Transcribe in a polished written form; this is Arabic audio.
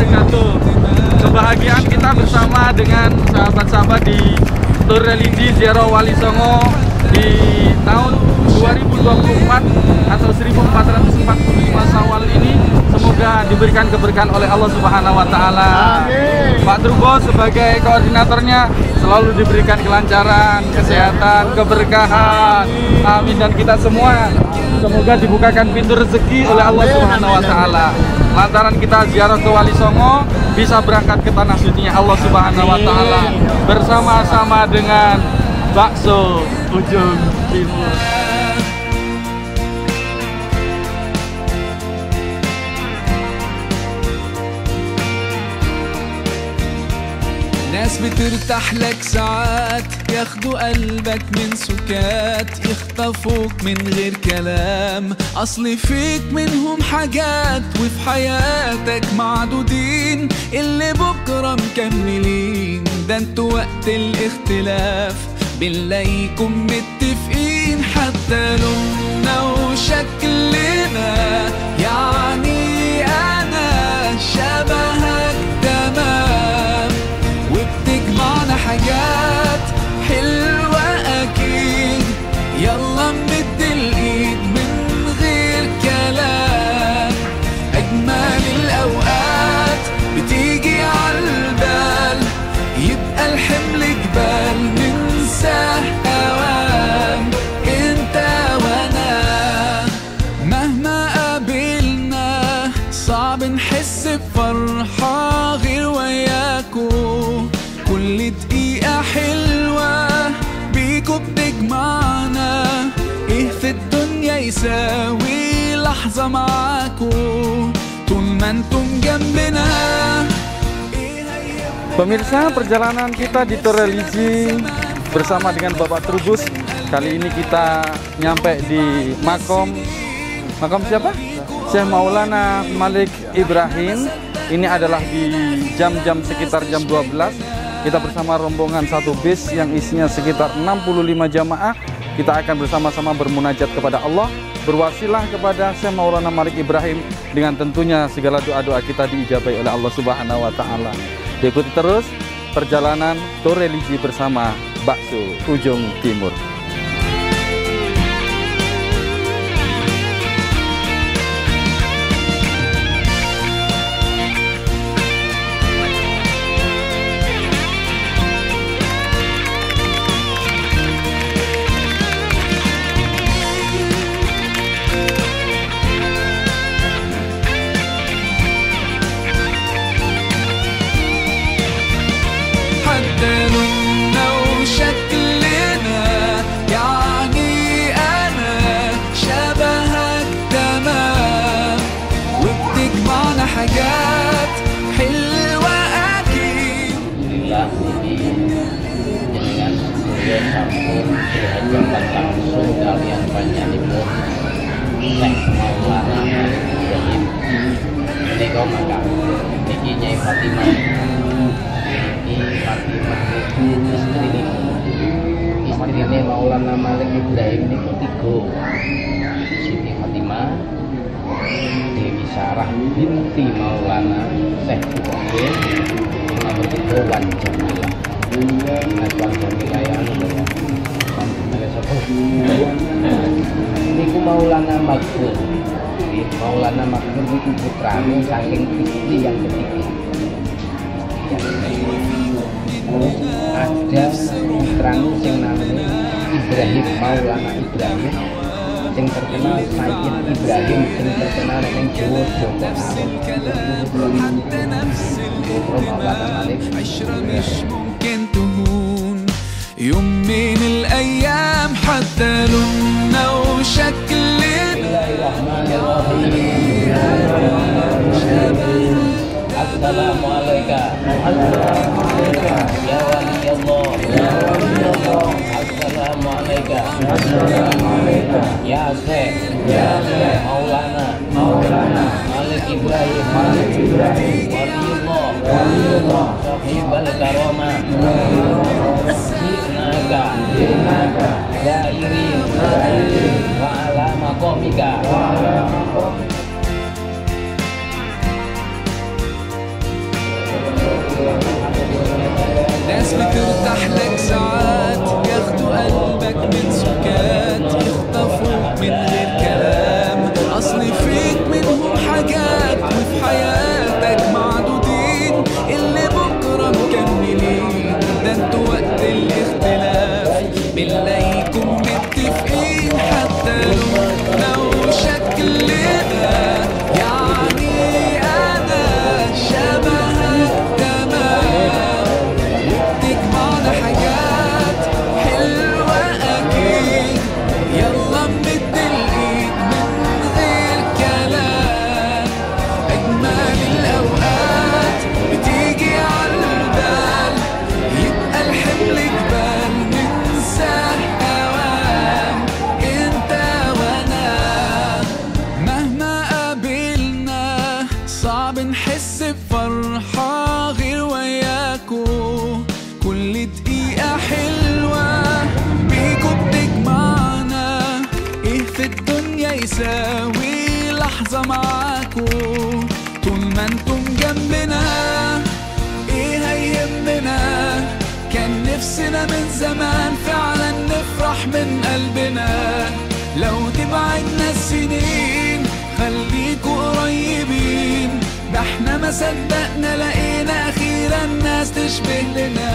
wabarakatuh. Kebahagiaan kita bersama dengan sahabat-sahabat di Tur Religi Ziarah Wali Songo di tahun 2024 atau 1445 Syawal ini, semoga diberikan keberkahan oleh Allah Subhanahu wa taala. Pak Trubo sebagai koordinatornya selalu diberikan kelancaran, kesehatan, keberkahan. Amin. Dan kita semua semoga dibukakan pintu rezeki oleh Allah Subhanahu wa taala. Lantaran kita ziarah ke Wali Songo bisa berangkat ke tanah sucinya Allah Subhanahu wa taala bersama-sama dengan bakso Ujung Timur. ناس بترتاح لك ساعات ياخدوا قلبك من سكات يخطفوك من غير كلام أصل فيك منهم حاجات وفي حياتك معدودين اللي بكرة مكملين ده انتوا وقت الاختلاف بنلاقيكم متفقين حتى لوننا وشكلنا يعني أنا شبهك تمام وبتجمعنا حاجات حلوة أكيد يلا نمد الإيد من غير كلام أجمل الأوقات بتيجي عالبال يبقى الحمل جبال ننساه أوام انت وانا مهما قابلنا صعب نحس بفرحة غير وياكو كل دقيقة حلوة بيكو بتجمعنا ايه في الدنيا يساوي لحظة معاكو طول ما انتم جنبنا. Pemirsa, perjalanan kita di Tur Religi bersama dengan Bapak Trubus. Kali ini kita nyampe di makom siapa? Syekh Maulana Malik Ibrahim. Ini adalah di jam-jam sekitar jam 12. Kita bersama rombongan satu bis yang isinya sekitar 65 jamaah. Kita akan bersama-sama bermunajat kepada Allah, berwasilah kepada Syekh Maulana Malik Ibrahim, dengan tentunya segala doa-doa kita diijabai oleh Allah Subhanahu wa taala. Ikuti terus perjalanan Tur Religi bersama Bakso Ujung Timur. حاجات حلوة أكيد. Alhamdulillah ini dengan beliau sampun dihajarkan langsung kalian panjenengan Syekh Maulana Malik Ibrahim. Ini kau maka niki Nyai Fatimah. Ini Fatimah istrinya Maulana Malik Ibrahim ini ketiga. Siti Fatimah, Dewi Sarah binti Maulana Syekh Ibrahim, nomor 3 Wan Jamila. Mas Wan Jamila yang niku Maulana Makmur. Maulana Makmur itu putrane saking istri yang ketiga. Ada putrane yang namanya Ibrahim, Maulana Ibrahim, yang terkenal Sayyid Ibrahim, yang terkenal yang Jawa Joko Maulana Malik يوم من الأيام حتى لوننا وشكلنا. Assalamualaikum ya wali Allah. Assalamualaikum ya Syekh Maulana Malik Ibrahim Waliullah Sahibal Karamah Jinaka Dairin wa ala maqamika. نساوي لحظة معاكو طول ما انتم جنبنا. ايه هيهمنا؟ كان نفسنا من زمان فعلا نفرح من قلبنا. لو تبعدنا السنين خليكوا قريبين، ده احنا ما صدقنا لقينا اخيرا ناس تشبه لنا.